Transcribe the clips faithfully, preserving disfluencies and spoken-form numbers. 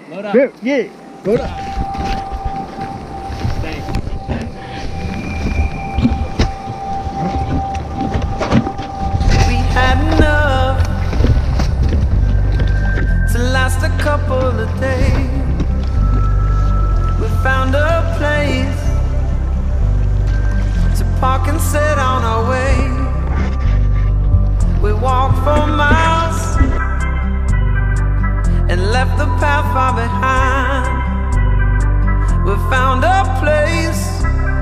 Load up. Yeah, yeah. Load up. Thanks. We had enough to last a couple of days. We found a place to park and sit on our way. We walked for miles and left the path far behind. We found a place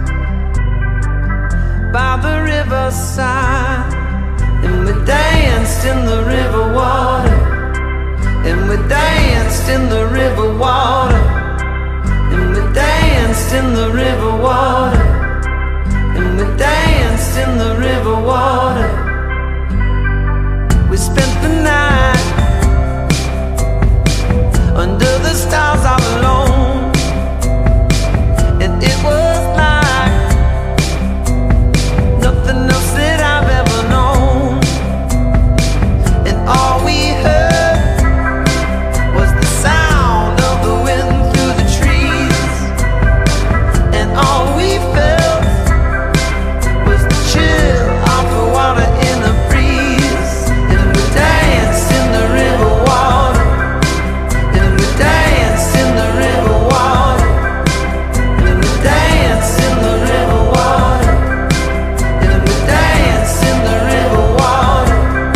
by the riverside, and we danced in the river water, and we danced in the river water, and we danced in the river water, and we danced in the river water. We spent the night under the stars all alone, and it was like nothing else that I've ever known. And all we heard was the sound of the wind through the trees, and all we felt was the chill of the water in the breeze. And we danced in the river water, and we danced in the river water, and we danced in the river water, and we danced in the river water.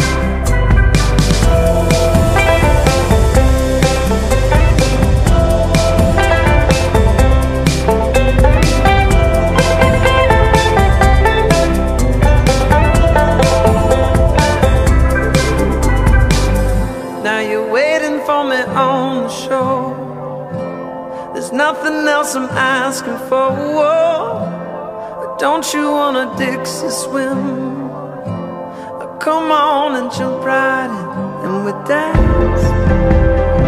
Now you're waiting for me on the shore. There's nothing else I'm asking for. Whoa. Don't you want a Dixie swim? Come on and jump right in, and we dance.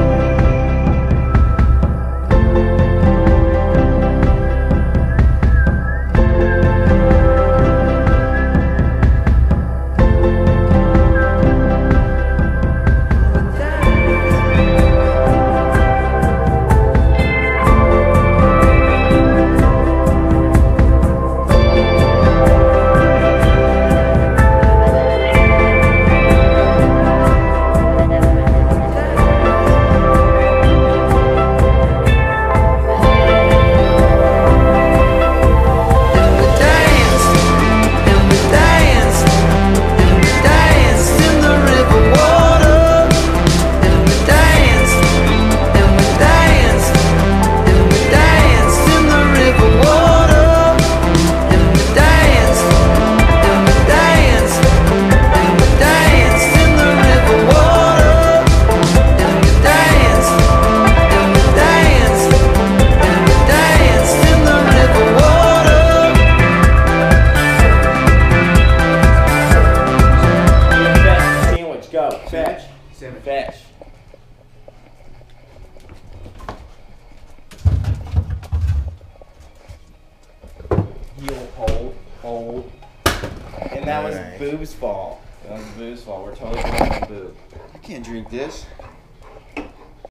Fetch. Fetch. Heel, hold, hold. And that was Alright. Boob's fault. That was Boob's fault. We're totally going to Boob. I can't drink this.